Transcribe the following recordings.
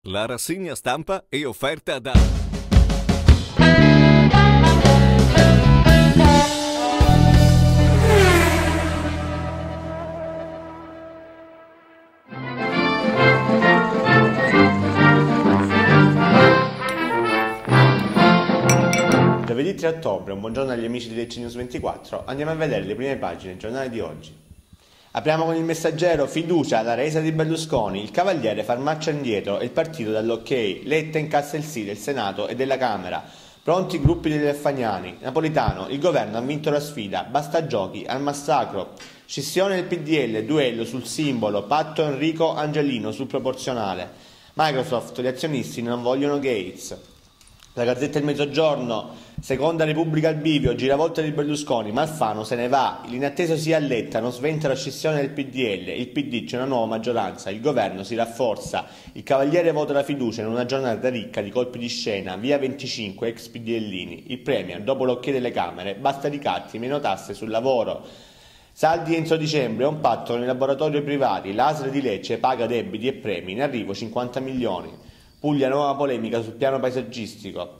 La rassegna stampa è offerta da Giovedì 3 ottobre, un buongiorno agli amici di Lecce News 24, andiamo a vedere le prime pagine del giornale di oggi. Apriamo con il Messaggero, fiducia alla resa di Berlusconi, il Cavaliere fa marcia indietro e il partito dall'ok, Letta incassa il sì del Senato e della Camera, pronti i gruppi degli Alfagnani, Napolitano, il governo ha vinto la sfida, basta giochi, al massacro, scissione del PDL, duello sul simbolo, patto Enrico Angelino sul proporzionale, Microsoft, gli azionisti non vogliono Gates. La Gazzetta del Mezzogiorno, Seconda Repubblica al bivio, giravolta di Berlusconi, Alfano se ne va, l'inatteso sia a Letta, non sventa la scissione del PDL, il PD c'è una nuova maggioranza, il governo si rafforza, il Cavaliere vota la fiducia in una giornata ricca di colpi di scena, via 25 ex PDLini, il Premier dopo l'ok delle Camere, basta ricatti, meno tasse sul lavoro. Saldi entro dicembre, un patto con i laboratori privati, l'ASL di Lecce paga debiti e premi, in arrivo 50 milioni. Puglia, nuova polemica sul piano paesaggistico.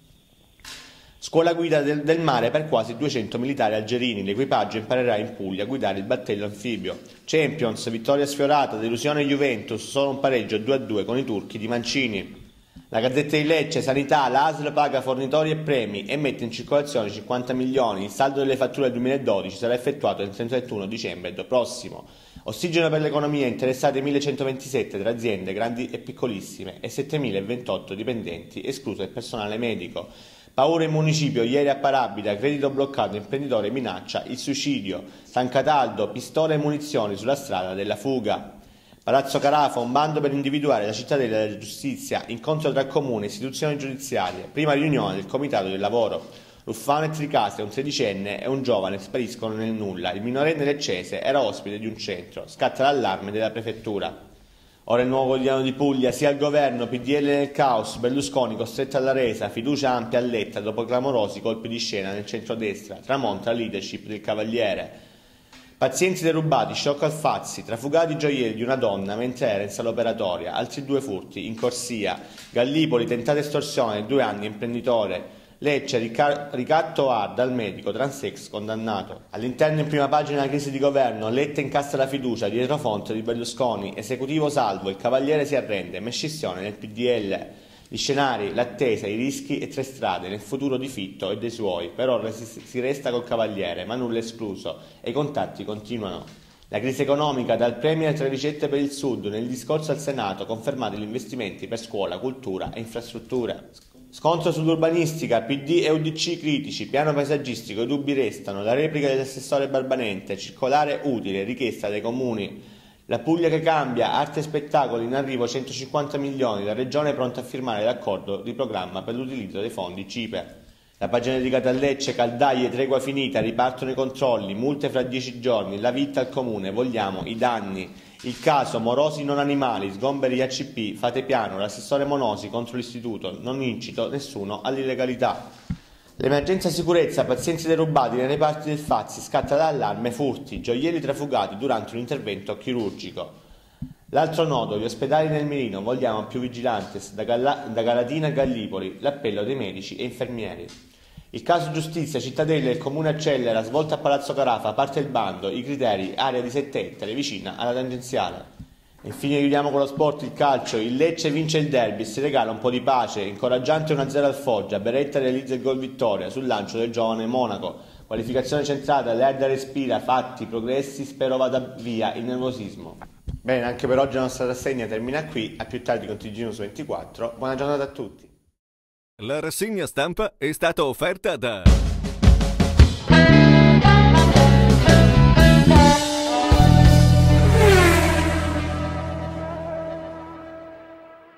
Scuola guida del mare per quasi 200 militari algerini, l'equipaggio imparerà in Puglia a guidare il battello anfibio. Champions, vittoria sfiorata, delusione Juventus, solo un pareggio 2-2 con i turchi di Mancini. La Gazzetta di Lecce, sanità, l'ASL paga fornitori e premi e mette in circolazione 50 milioni, il saldo delle fatture del 2012 sarà effettuato il 31 dicembre prossimo. Ossigeno per l'economia, interessate 1127 tra aziende grandi e piccolissime e 7028 dipendenti, escluso il personale medico. Paura in municipio, ieri a Parabita, credito bloccato, imprenditore minaccia il suicidio. San Cataldo, pistole e munizioni sulla strada della fuga. Palazzo Carafa, un bando per individuare la cittadella della giustizia, incontro tra comune e istituzioni giudiziarie, prima riunione del comitato del lavoro. Ruffano e Tricase, un tredicenne e un giovane spariscono nel nulla, il minorenne leccese era ospite di un centro, scatta l'allarme della prefettura. Ora il nuovo quotidiano di Puglia, sia al governo, PDL nel caos, Berlusconi costretto alla resa, fiducia ampia a Letta dopo clamorosi colpi di scena nel centrodestra, tramonta la leadership del Cavaliere. Pazienti derubati, shock al Fazzi, trafugati gioielli di una donna mentre era in sala operatoria, altri 2 furti in corsia, Gallipoli, tentata estorsione, 2 anni imprenditore, Lecce, ricatto hard al medico, transex condannato. All'interno in prima pagina la crisi di governo, Letta incassa la fiducia, dietro fonte di Berlusconi, esecutivo salvo, il Cavaliere si arrende, mescissione nel PDL. Gli scenari, l'attesa, i rischi e 3 strade nel futuro di Fitto e dei suoi. Per ora si resta col Cavaliere, ma nulla escluso, e i contatti continuano. La crisi economica, dal Premier a 3 ricette per il Sud, nel discorso al Senato confermati gli investimenti per scuola, cultura e infrastrutture. Scontro sull'urbanistica, PD e UDC critici, piano paesaggistico, i dubbi restano, la replica dell'assessore Barbanente, circolare utile, richiesta dai comuni. La Puglia che cambia, arte e spettacoli, in arrivo 150 milioni, la Regione è pronta a firmare l'accordo di programma per l'utilizzo dei fondi CIPE. La pagina dedicata a Lecce, caldaie, tregua finita, ripartono i controlli, multe fra 10 giorni, la vita al comune, vogliamo i danni. Il caso, morosi non animali, sgomberi ACP, fate piano, l'assessore Monosi contro l'istituto, non incito nessuno all'illegalità. L'emergenza sicurezza, pazienti derubati nei reparti del Fazzi, scatta l'allarme, furti, gioielli trafugati durante un intervento chirurgico. L'altro nodo, gli ospedali nel mirino, vogliamo più vigilantes, da Galatina a Gallipoli, l'appello dei medici e infermieri. Il caso giustizia, cittadella, il comune accelera, svolta a Palazzo Carafa, parte il bando, i criteri, area di 7 ettari, vicina alla tangenziale. E infine chiudiamo con lo sport, il calcio, il Lecce vince il derby, si regala un po' di pace, incoraggiante 1-0 al Foggia, Beretta realizza il gol vittoria sul lancio del giovane Monaco, qualificazione centrata, Lerda respira, fatti, progressi, spero vada via il nervosismo. Bene, anche per oggi la nostra rassegna termina qui, a più tardi con TG News 24, buona giornata a tutti. la rassegna stampa è stata offerta da